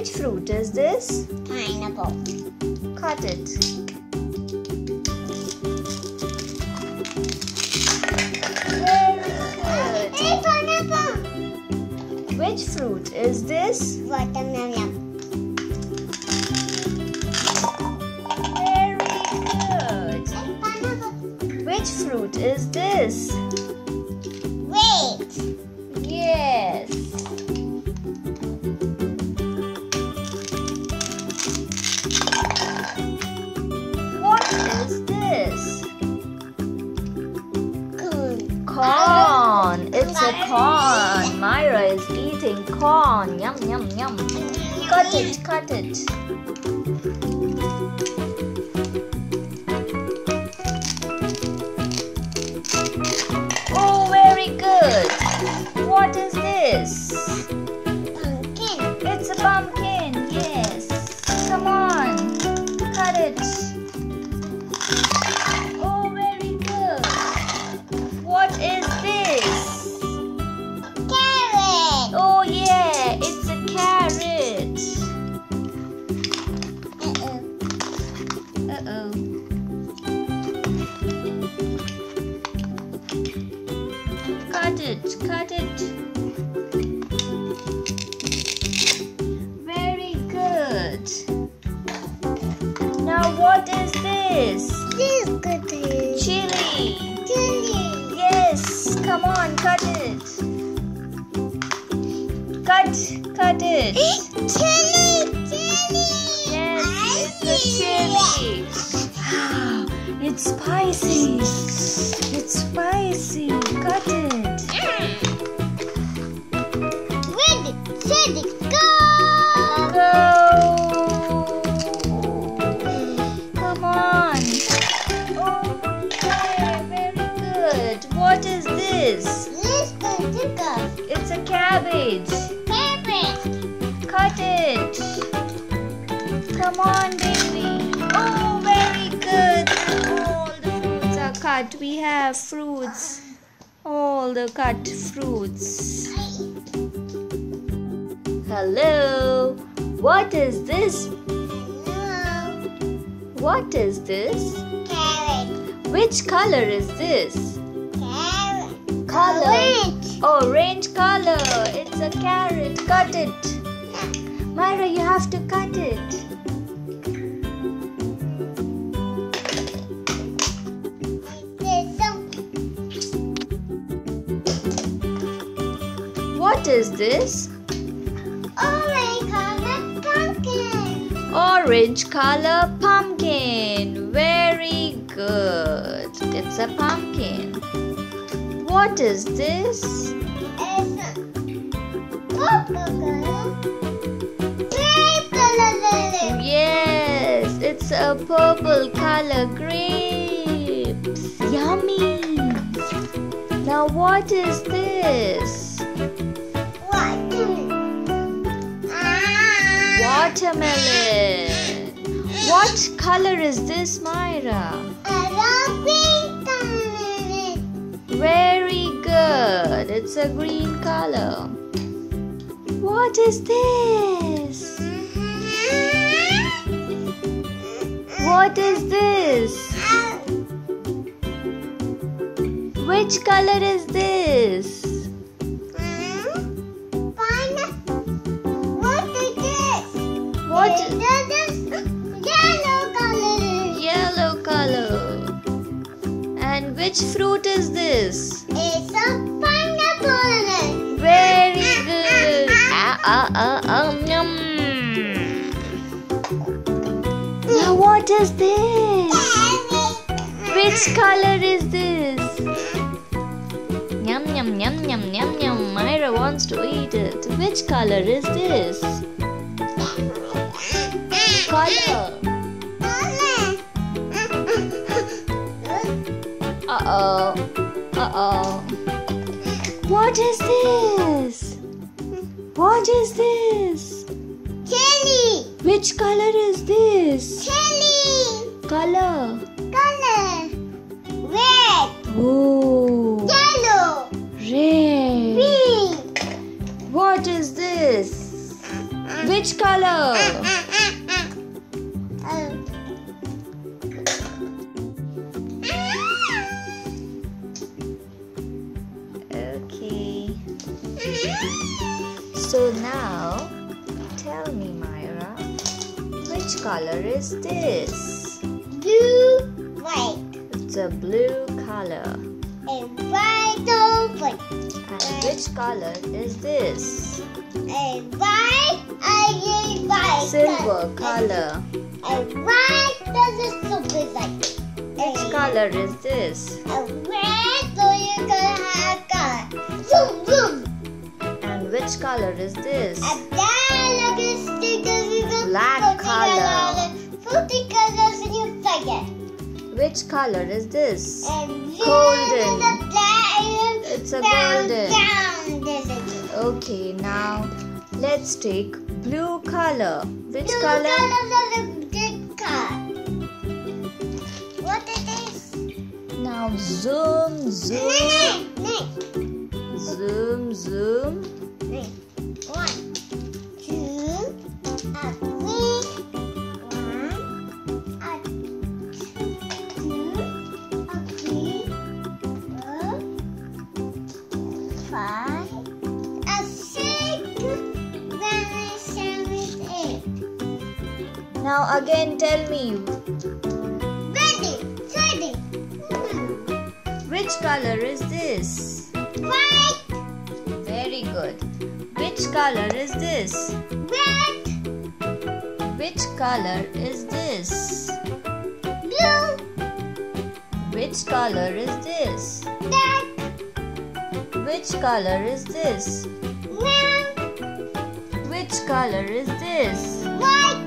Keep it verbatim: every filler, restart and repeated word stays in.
Which fruit is this? Pineapple. Cut it. Very good. Hey, pineapple. Which fruit is this? Watermelon. Very good. Hey, pineapple. Which fruit is this? Wait. Yes. What is this? Corn. Corn. It's a corn. Myra is eating corn. Yum, yum, yum. Cut it, cut it. Oh, very good. What is this? Pumpkin. It's a pumpkin. Yes. Come on. Cut it. Oh, very good. What is this? Carrot. Oh, yeah. It's a carrot. Uh-oh. Uh-oh. Cut it. Cut it. Very good. Now what is this? This is good. Chili. Chili. Yes. Come on, cut it. Cut. Cut it. Chili. Chili. Yes, it's a chili. It's spicy. It's spicy. Cut it. Ready, steady, go! Go. Come on. Oh, yeah, very good. What is this? Let's go to go. It's a cabbage. Carrot. Cut it. Come on, baby. Oh, very good. All the fruits are cut. We have fruits. All the cut fruits. Hello. What is this? Hello. What is this? Carrot. Which color is this? Carrot. Color. Orange. Orange color. It's a carrot. Cut it. Myra, you have to cut it. There's some What is this? orange color pumpkin. Orange color pumpkin. Very good. It's a pumpkin. What is this? It's a purple color. Grape color. Yes, it's a purple color grapes. Yummy. Now what is this? Watermelon. Ah. Watermelon. What color is this, Myra? I love pink color. Very good. It's a green color. What is this? What is this? Which color is this? What is this? What? This is yellow color. Yellow color. And which fruit is this? It's a pineapple. Very good. Ah, ah, ah, ah, yum. Now what is this? Which color is this? Yum, yum, yum, yum, yum, yum. Myra wants to eat it. Which color is this? Color. Uh-oh. Uh-oh. What is this? What is this? Chili. Which color is this? Chili. Color. Color. Red. Oh. Yellow. Red. Pink. What is this? Uh, Which color? Okay. So now, tell me, Myra, which color is this? Blue, white, It's a blue color. and white open. And which color is this? And white, I get white. Silver color. And white does it super like. Which color is this? And red, so you can have color. Zoom, zoom. And which color is this? And then look at stickers. You can Black put color. Fifty colors in your figure. Which color is this? And Golden. then the black, It's a down, golden. down, this is Okay, now let's take blue color. Which Two color? colors of the big car. What it is? Now zoom, zoom, Nick, zoom, zoom. Nick. One, two, a three, one, a two, a three, four, five, a six, then seven, eight. Now again tell me, Ready, ready. which color is this? White, Very good. Which color is this? red, Which color is this? blue, Which color is this? black, Which color is this? brown, Which color is this? white,